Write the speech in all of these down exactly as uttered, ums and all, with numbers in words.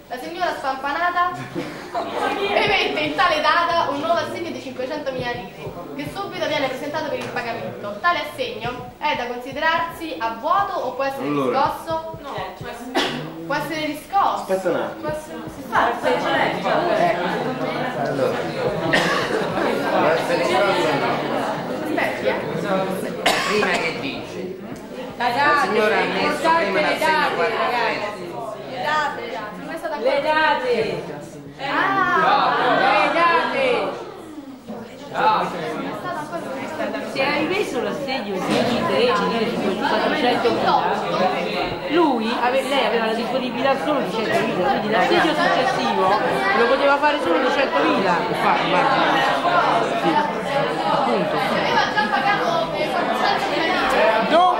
La signora Spampanata emette in tale data un nuovo assegno di cinquecentomila lire, che subito viene presentato per il pagamento. Tale assegno è da considerarsi a vuoto o può essere allora. riscosso? No, può essere riscosso. Aspetta un attimo. Può essere... Si fa, se ce l'è, Allora. Può essere riscosso o no? aspetti, eh. Prima che dice La la signora ha messo prima le l'assegno date, quattro ragazzi. Le date, le date. Non è stata Le date. Ah, Le date. è stata ancora Se hai messo l'assegno di tredici lire su quattrocentomila, lui, ave- lei aveva la disponibilità solo di centomila, quindi l'assegno successivo lo poteva fare solo di centomila. Infatti, sì, appunto. aveva già pagato quattrocentomila lire. No!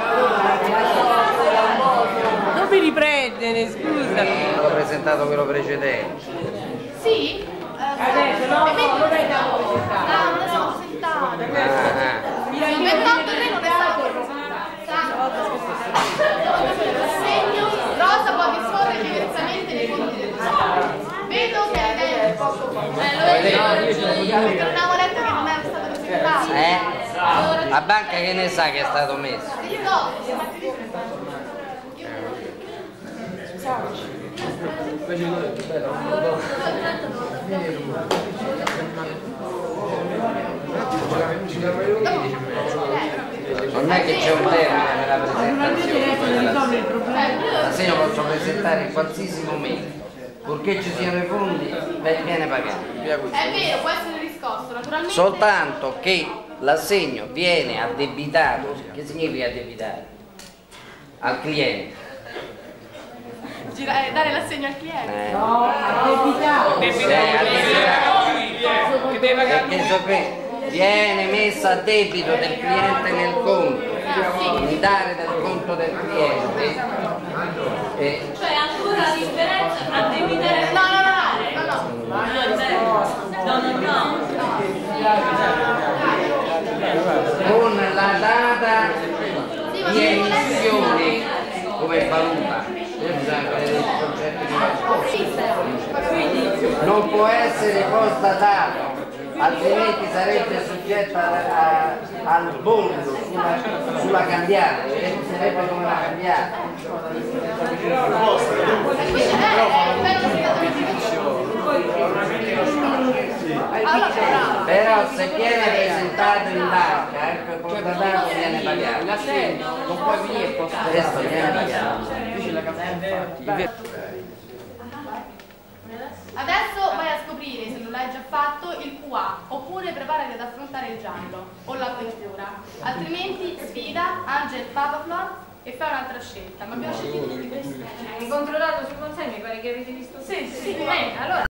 Non mi riprendere, scusa. l'ho presentato quello precedente. Sì? Adesso no, no, non è da presentare. Ah, non è stato presentato. Ah, ah. Il ventotto tre non è stato presentato. L'assegno rosa può disporre diversamente nei fondi del Stato. Vedo che è poco poco. Eh, lo vedo, perché non avevo letto che non era stato presentato. Eh? La banca che ne sa che è stato messo? Io no. Non è che c'è un termine per la presentazione. L'assegno posso presentare in qualsiasi momento. Purché ci siano i fondi, viene pagato. È vero, può essere riscosso, naturalmente. Soltanto che l'assegno viene addebitato. Che significa addebitare? Al cliente. Gira- eh, dare l'assegno al cliente. Eh. No, addebitato. Sì, addebitato. Perché so che viene messa a debito del cliente nel conto, in dare del conto del cliente. E Cioè ancora la differenza tra debitare No, no, no, no, no. no, no, no. con la data di emissione come valuta. Non può essere constatato, altrimenti sarebbe soggetta a- a- al bollo sulla, sulla cambiata, sarebbe come una cambiata. Però se viene presentato in banca, ecco, constatato viene pagato. L'assegno non puoi venire posto. Questo viene pagato. Adesso vai a scoprire, se non l'hai già fatto, il Q A, oppure preparati ad affrontare il giallo o l'avventura. Altrimenti sfida Angel Papaflor e fai un'altra scelta. Ma abbiamo scelto tutti questi. Hai controllato sul consegno, mi pare che avete visto. Sì, sì, sì. Bene, allora.